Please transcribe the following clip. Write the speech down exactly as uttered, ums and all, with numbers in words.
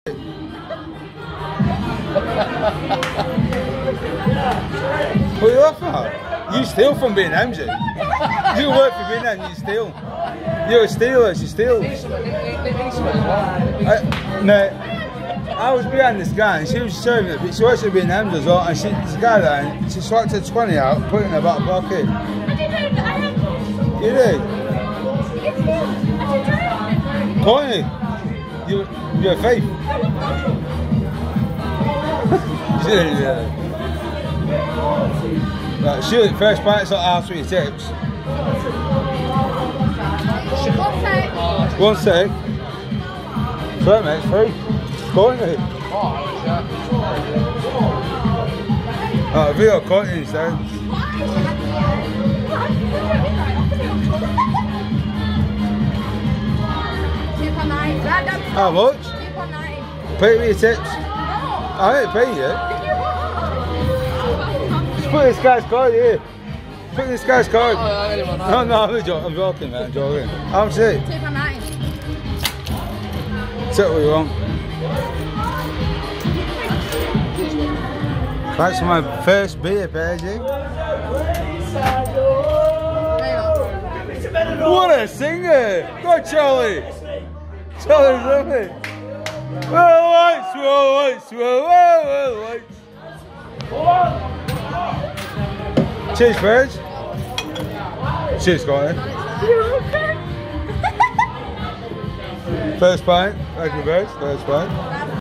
What are you laughing at? You steal from B and M's, you. You work for B and M, you steal. You're a stealer, you steal. I, no, I was behind this guy and she was serving it, but she works at B and M's as well, and she, this guy there, and she swiped her twenty out, put it in her back pocket. You did? Courtney, you, you're a thief. Yeah. Right, shoot, first pints at half three tips. One sec. Sorry mate, it's free. Go in it. Oh, we got Courtney instead. How much? Pay me your tips. I ain't paying you. Just put this guy's card here. Put this guy's card. Oh, no, no, I'm joking, I'm joking, man, I'm joking. How much is it? two pounds ninety. Take what you want. Thanks for my first beer, Paige. What a singer! Go on, Charlie! Charlie's lovely. Well, lights, well, lights, well, well, lights. Cheers, Paige. Cheers, Courtney. First pint. Thank you, Paige. First pint.